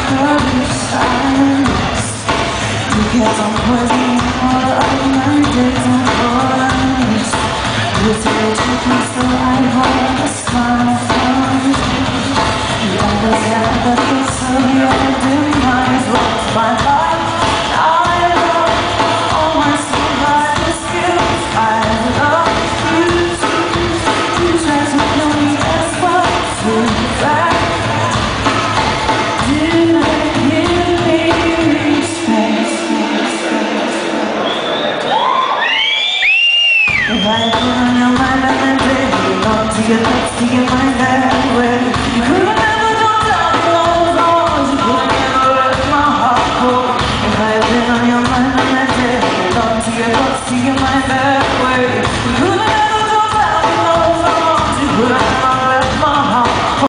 Because I'm poisoning all of my days and voice. You say to me so I hold a smile from you. You understand the face of your demise was my life. I love all my survival skills. I love you. You try to kill me as well. To the fact. Did I give me space? If I put on your mind and then take you up to your lips, to your mind that way. You could have never done that those wrongs. You could have never left my heart cold. If I put on your mind and then take you up to your lips, to your mind that way.